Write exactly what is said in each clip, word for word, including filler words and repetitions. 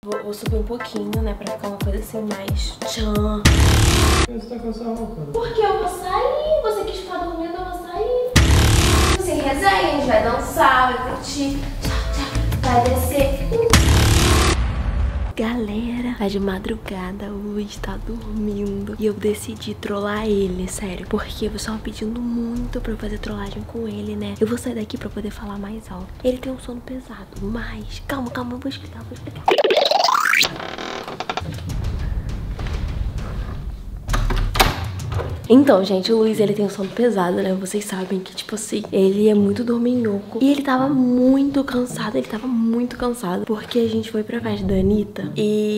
Vou, vou subir um pouquinho, né, pra ficar uma coisa assim mais tchan. Você tá com essa roupa? Porque eu vou sair, você quis ficar dormindo, eu vou sair. Sem resenha, a gente vai dançar, vai curtir, tchau, tchau, vai descer. Galera, tá de madrugada, o Luiz tá dormindo e eu decidi trollar ele, sério. Porque vocês estavam pedindo muito pra eu fazer trollagem com ele, né? Eu vou sair daqui pra poder falar mais alto. Ele tem um sono pesado, mas... Calma, calma, eu vou explicar, eu vou explicar. Então, gente, o Luiz, ele tem um sono pesado, né? Vocês sabem que, tipo assim, ele é muito dorminhoco. E ele tava muito cansado, ele tava muito cansado. Porque a gente foi pra festa da Anitta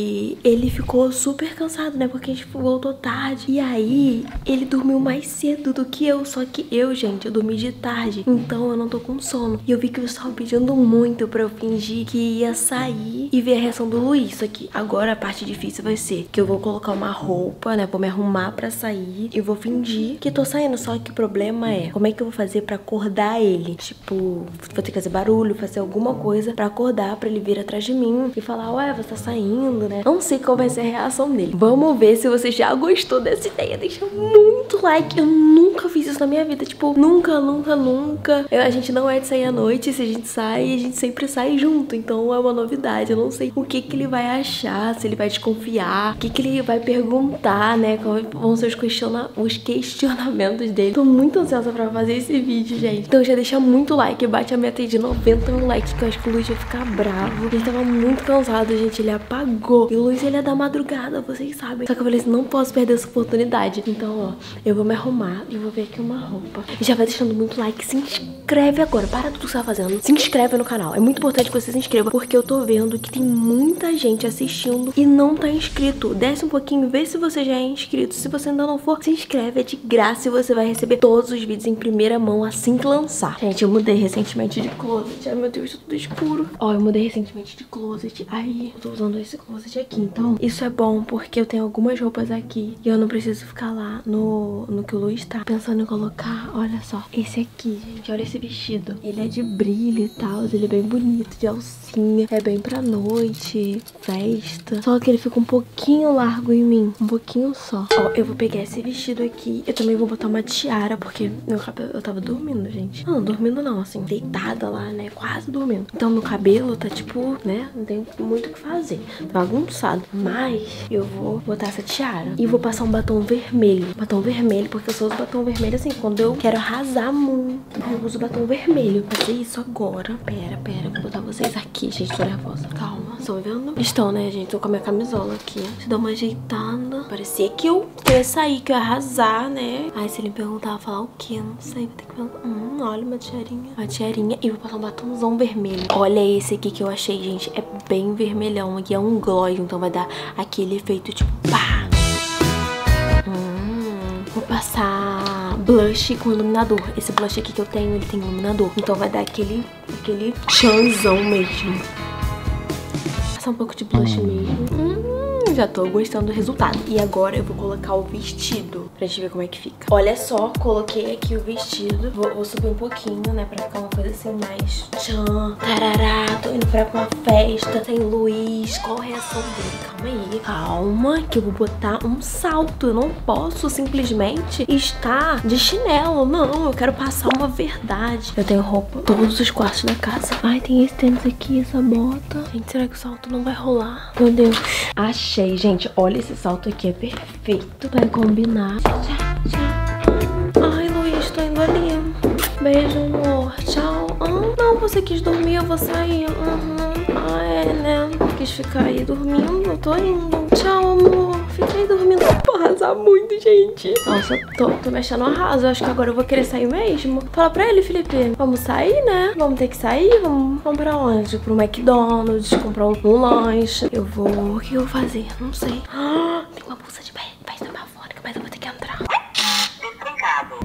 e ele ficou super cansado, né? Porque a gente voltou tarde. E aí, ele dormiu mais cedo do que eu. Só que eu, gente, eu dormi de tarde. Então, eu não tô com sono. E eu vi que vocês estavam pedindo muito pra eu fingir que ia sair e ver a reação do Luiz. Só que agora a parte difícil vai ser que eu vou colocar uma roupa, né? Vou me arrumar pra sair e vou fingir que tô saindo, só que o problema é como é que eu vou fazer pra acordar ele? Tipo, vou ter que fazer barulho, fazer alguma coisa pra acordar, pra ele vir atrás de mim e falar, ué, você tá saindo, né? Não sei qual vai ser a reação dele. Vamos ver se você já gostou dessa ideia. Deixa muito like. Eu nunca fiz isso na minha vida, tipo, nunca, nunca, nunca. Eu, a gente não é de sair à noite, se a gente sai, a gente sempre sai junto, então é uma novidade. Eu não sei o que que ele vai achar, se ele vai desconfiar, o que que ele vai perguntar, né? Qual vão ser os questionamentos os questionamentos dele. Tô muito ansiosa pra fazer esse vídeo, gente. Então já deixa muito like, bate a meta aí de noventa mil likes, que eu acho que o Luiz vai ficar bravo. Ele tava muito cansado, gente, ele apagou. E o Luiz, ele é da madrugada, vocês sabem. Só que eu falei assim, não posso perder essa oportunidade. Então, ó, eu vou me arrumar e vou ver aqui uma roupa. E já vai deixando muito like, se inscreve agora, para tudo que você tá fazendo. Se inscreve no canal, é muito importante que você se inscreva, porque eu tô vendo que tem muita gente assistindo e não tá inscrito. Desce um pouquinho, vê se você já é inscrito. Se você ainda não for, se inscreve. É de graça e você vai receber todos os vídeos em primeira mão assim que lançar. Gente, eu mudei recentemente de closet. Ai, meu Deus, tá tudo escuro. Ó, eu mudei recentemente de closet. Aí, eu tô usando esse closet aqui. Então, isso é bom porque eu tenho algumas roupas aqui e eu não preciso ficar lá no, no que o Luiz tá pensando em colocar. Olha só, esse aqui, gente. Olha esse vestido. Ele é de brilho e tal. Ele é bem bonito, de alcinha. É bem pra noite, festa. Só que ele fica um pouquinho largo em mim. Um pouquinho só. Ó, eu vou pegar esse vestido aqui. Eu também vou botar uma tiara, porque meu cabelo... Eu tava dormindo, gente. Não, dormindo não, assim, deitada lá, né? Quase dormindo. Então meu cabelo tá tipo, né? Não tem muito o que fazer. Tá bagunçado. Mas eu vou botar essa tiara. E vou passar um batom vermelho. Batom vermelho, porque eu só uso batom vermelho assim, quando eu quero arrasar muito. Eu uso batom vermelho. Vou fazer isso agora. Pera, pera. Vou botar vocês aqui, gente. Tô nervosa. Calma. Estão vendo? Estão, né, gente? Tô com a minha camisola aqui. Deixa eu dar uma ajeitada. Parecia que eu ia sair, que eu ia arrasar, né? Aí se ele me perguntar, eu vou falar o quê? Não sei, vou ter que perguntar. Hum, olha uma tiarinha. Uma tiarinha. E vou passar um batomzão vermelho. Olha esse aqui que eu achei, gente. É bem vermelhão. Aqui é um gloss, então vai dar aquele efeito tipo pá. Hum, vou passar blush com iluminador. Esse blush aqui que eu tenho, ele tem iluminador. Então vai dar aquele, aquele chanzão mesmo. Vou passar um pouco de blush mesmo. Hum. Já tô gostando do resultado. E agora eu vou colocar o vestido pra gente ver como é que fica. Olha só, coloquei aqui o vestido. Vou, vou subir um pouquinho, né, pra ficar uma coisa assim mais tchan, tarará. Tô indo pra uma festa, tem Luiz. Qual a reação dele? Calma aí. Calma, que eu vou botar um salto. Eu não posso simplesmente estar de chinelo. Não, eu quero passar uma verdade. Eu tenho roupa em todos os quartos da casa. Ai, tem esse tênis aqui, essa bota. Gente, será que o salto não vai rolar? Meu Deus. Achei. Gente, olha esse salto aqui, é perfeito. Vai combinar. Ai, Luiz, tô indo ali. Beijo, amor. Tchau. Ah, não, você quis dormir, eu vou sair. Uhum. Ah, é, né? Quis ficar aí dormindo, eu tô indo. Tchau, amor. Fiquei dormindo. Vou arrasar muito, gente. Nossa, tô, tô mexendo no arraso. Eu acho que agora eu vou querer sair mesmo. Fala pra ele, Felipe. Vamos sair, né? Vamos ter que sair? Vamos, vamos pra onde? Pro McDonald's, comprar um, um lanche. Eu vou... O que eu vou fazer? Não sei. Ah, tem uma bolsa de festa bafônica, mas eu vou ter que entrar. Trancado.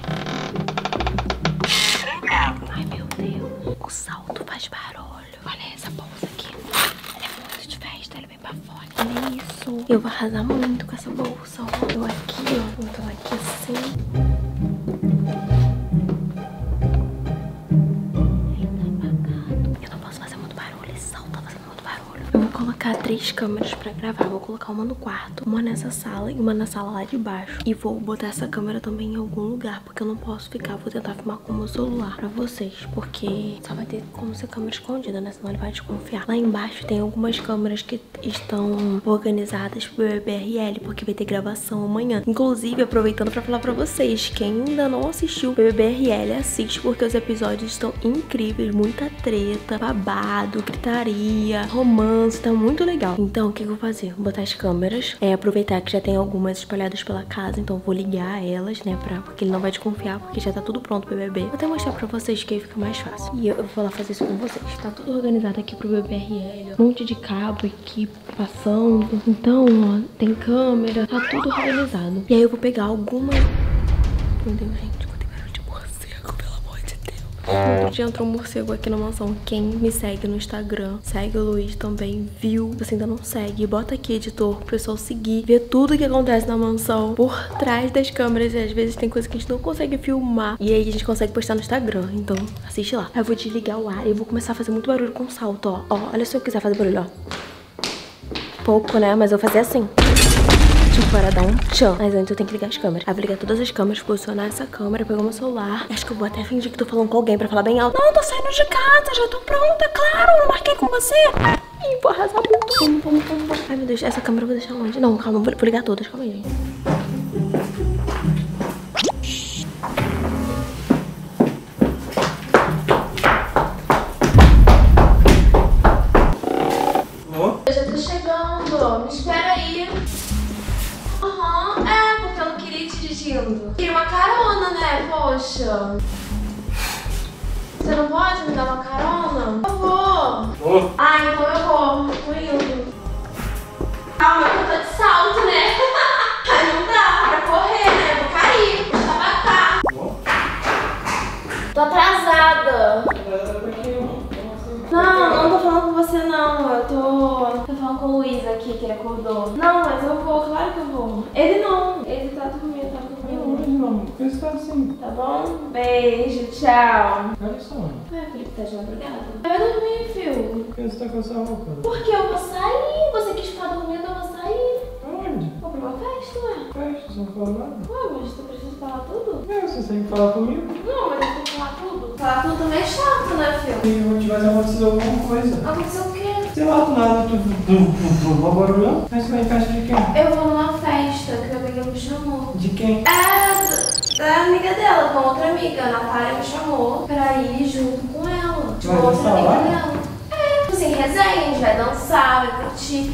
Trancado. Ai, meu Deus. O salto faz barulho. Olha essa bolsa aqui. Ela é muito de festa, ela é bem bafônica. Olha isso. Eu vou arrasar muito com essa bolsa. Ó. Eu aqui, ó. Eu tô aqui assim. Ele tá apagado. Eu não posso fazer muito barulho. Esse salto tá fazendo muito barulho. Eu vou colocar colocar três câmeras pra gravar. Vou colocar uma no quarto, uma nessa sala e uma na sala lá de baixo. E vou botar essa câmera também em algum lugar, porque eu não posso ficar. Vou tentar filmar com o meu celular pra vocês, porque só vai ter como ser câmera escondida, né? Senão ele vai desconfiar. Lá embaixo tem algumas câmeras que estão organizadas pro B B B R L, porque vai ter gravação amanhã. Inclusive, aproveitando pra falar pra vocês, quem ainda não assistiu o B B B R L, assiste, porque os episódios estão incríveis. Muita treta, babado, gritaria, romance, tá muito legal. Então, o que eu vou fazer? Vou botar as câmeras, é, aproveitar que já tem algumas espalhadas pela casa, então vou ligar elas, né, pra, porque ele não vai desconfiar, porque já tá tudo pronto pro B B B. Vou até mostrar pra vocês que aí fica mais fácil. E eu, eu vou lá fazer isso com vocês. Tá tudo organizado aqui pro B B B R L, um monte de cabo aqui passando. Então, ó, tem câmera, tá tudo organizado. E aí eu vou pegar alguma... Meu Deus, gente, escutei barulho de morcego, pelo amor de Deus. Outro dia entrou um morcego aqui na mansão. Quem me segue no Instagram, segue o Luiz também, viu? Você ainda não segue, bota aqui, editor, pro pessoal seguir, ver tudo que acontece na mansão por trás das câmeras. E às vezes tem coisa que a gente não consegue filmar, e aí a gente consegue postar no Instagram. Então, assiste lá. Aí eu vou desligar o ar e eu vou começar a fazer muito barulho com o salto, ó. Ó, olha se eu quiser fazer barulho, ó. Pouco, né? Mas eu vou fazer assim. Tipo, para dar um tchan. Mas antes eu tenho que ligar as câmeras. Aí eu vou ligar todas as câmeras, posicionar essa câmera, pegar meu celular. Acho que eu vou até fingir que tô falando com alguém pra falar bem alto. Não, tô saindo de casa, já tô pronta, claro, não marquei com você. Ih, vou arrasar muito. Vamos, vamos, vamos, vamos. Ai, meu Deus, essa câmera eu vou deixar onde? Não, calma, vou, vou ligar todas, calma aí, gente. Eu já tô chegando, me espera aí. Aham, uhum. É, porque eu não queria ir dirigindo. Queria uma carona, né? Poxa. Você não pode me dar uma carona? Eu vou. Vou. Ah, então eu vou. Tô indo. Calma, eu tô de salto, né? Ai, não dá pra correr, né? Eu vou cair, vou estabacar. Vou. Tô atrasada. Não, não tô falando com você não, eu tô, tô falando com o Luiz aqui, que ele acordou. Não, mas eu vou, claro que eu vou. Ele não, ele tá dormindo, tá dormindo. Não, por que você tá assim? Tá bom? Beijo, tchau. Olha só. Ué, Felipe, tá de madrugada? Vai dormir, filho. Por que você tá com essa roupa? Porque eu vou sair, você quis ficar dormindo, eu vou sair. Onde? Vou pra uma festa, ué. Festa, você não falou nada? Ué, mas tu precisa falar tudo? É, você tem que falar comigo. Não, mas eu tenho que falar tudo. Falar tudo também é chato, né, filho? E eu vou te fazer acontecido alguma coisa. Aconteceu o quê? Sei lá, do nada, tu vou barulhão. Mas você vai em festa de quem? Eu vou numa festa que a amiga me chamou. De quem? É, da amiga dela, com outra amiga. A Natália me chamou pra ir junto com ela. Tipo, Vai outra dançar amiga lá? dela. É, tipo assim, resenha, a gente vai dançar, vai curtir,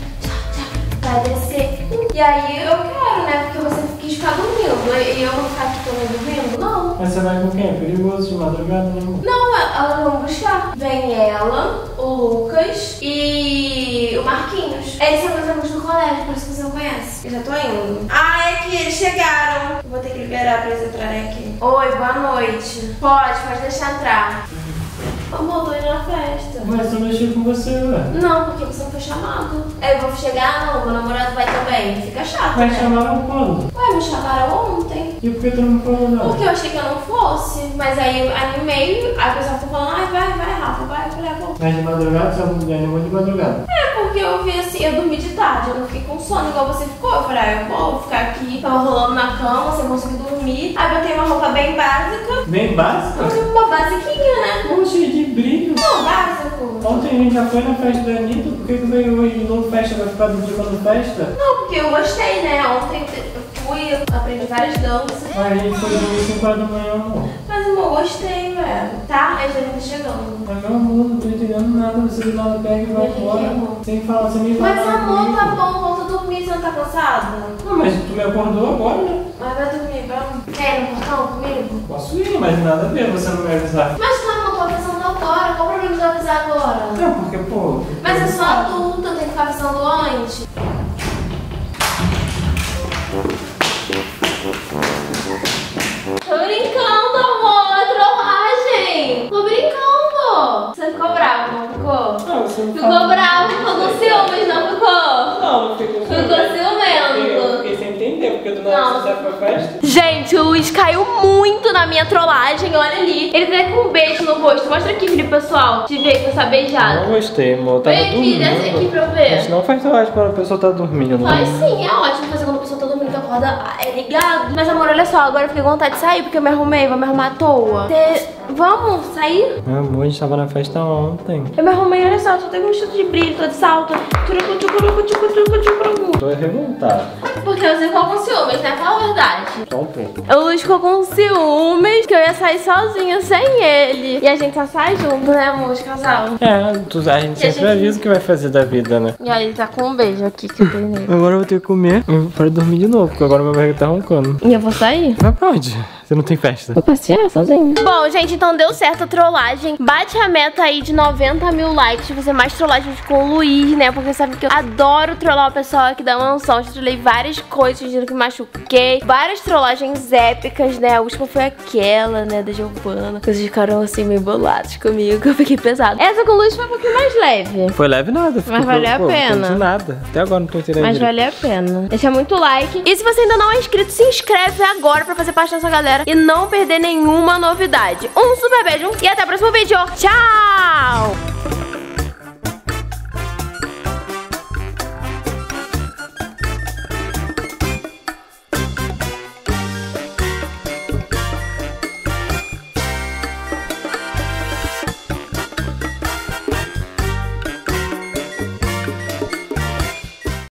vai descer. E aí eu quero, né? Porque você quis ficar dormindo. E eu vou ficar aqui também dormindo? Não. Mas você vai com quem? É perigoso de madrugada, né? Não, elas vão buscar. Vem ela, o Lucas e o Marquinhos. Eles são meus amigos do colégio, por isso que você não conhece. Eu já tô indo. Ah, é que eles chegaram. Eu vou ter que liberar pra eles entrarem aqui. Oi, boa noite. Pode, pode deixar entrar. Amor, tô indo na festa. Mas eu mexi com você, ué. Não, porque você não foi chamado. Eu vou chegar, não, meu namorado vai também. Fica chato, Mas né? chamaram quando? Ué, me chamaram ontem. E por que tu não me falou nada? Porque eu achei que eu não fosse. Mas aí eu animei, a pessoa ficou falando, ai, vai, vai, Rafa, vai. Eu falei, ah, bom. Mas de madrugada, você me animou de madrugada. É, porque eu vi assim, eu dormi de tarde, eu não fiquei com sono igual você ficou. Eu falei, ah, eu vou ficar aqui. Tava rolando na cama, você conseguiu dormir. Aí botei uma roupa bem básica. Bem básica? Uma basiquinha, né? Pô, cheio de brilho. Não, básico. Ontem a gente já foi na festa da Anitta, por que que veio hoje de novo festa? Vai ficar do dia quando festa? Não, porque eu gostei, né? Ontem eu fui, eu aprendi várias danças. Mas a gente foi dormir cinco horas da manhã, amor. Mas, amor, eu gostei, velho. Tá? Aí já tá chegando. Mas meu amor, não tô entendendo nada, você do nada pega e vai Mas, embora. amor. Sem falar, sem me falar. Mas, amor, tá bom, volta a dormir, você não tá cansada? Não, mas tu me acordou agora, né? Mas vai dormir, vamos. Quer ir no portão comigo? Posso ir, mas nada a ver, você não me avisar. Mas tá, não tô avisando agora. Qual o problema de eu avisar agora? Não, porque, pô... Mas eu sou adulta, eu tenho que ficar avisando antes. Tô brincando, amor, é trollagem. Tô brincando. Você ficou bravo, não ficou? Não, você não Ficou bravo, ficou com ciúmes, não ficou? Não, não ficou Ficou ciumento. Eu fiquei sem entender, porque do nada Não, você Você foi pra festa? Gente, o Luiz caiu muito na minha trollagem, olha ali. Ele tá com um beijo no rosto. Mostra aqui, Felipe, pessoal. Te ver que você tá beijado. Não gostei, amor. Tava Vem aqui, dormindo. desce aqui pra eu ver. Mas não faz trollagem quando a pessoa tá dormindo. Mas sim, é ótimo fazer quando a pessoa tá dormindo, que acorda, ah, é ligado. Mas amor, olha só, agora eu fiquei com vontade de sair porque eu me arrumei, vou me arrumar à toa. Cê... Vamos sair? Amor, a gente tava na festa ontem. Eu me arrumei, olha só, só tenho um vestido de brilho, tô de salto. Tô revoltado. Porque você ficou com ciúmes, né? Fala a verdade. Só um pouco. O Luiz ficou com ciúmes que eu ia sair sozinha sem ele. E a gente só sai junto, né, amor, de casal. É, tu, a gente E a sempre gente- avisa o que vai fazer da vida, né? E aí ele tá com um beijo aqui que eu dei nele. Agora eu vou ter que comer. Eu vou dormir de novo, porque agora meu barriga tá roncando. E eu vou sair? Vai pra onde? Você não tem festa? Vou passear sozinho. Bom, gente, então deu certo a trollagem. Bate a meta aí de noventa mil likes. Fazer mais trollagens com o Luiz, né? Porque sabe que eu adoro trollar o pessoal aqui da mansão. Já trollei várias coisas, dizendo que me machuquei. Várias trollagens épicas, né? A última foi aquela, né? Da Giovana. Vocês ficaram assim meio bolados comigo, que eu fiquei pesado. Essa com o Luiz foi um pouquinho mais leve. Foi leve nada. Mas valeu a pô, pena. Não entendi nada. Até agora não tô entendendo Mas direito. vale a pena. Deixa muito like. E se você ainda não é inscrito, se inscreve agora pra fazer parte dessa galera e não perder nenhuma novidade. Um super beijo e até o próximo vídeo. Tchau!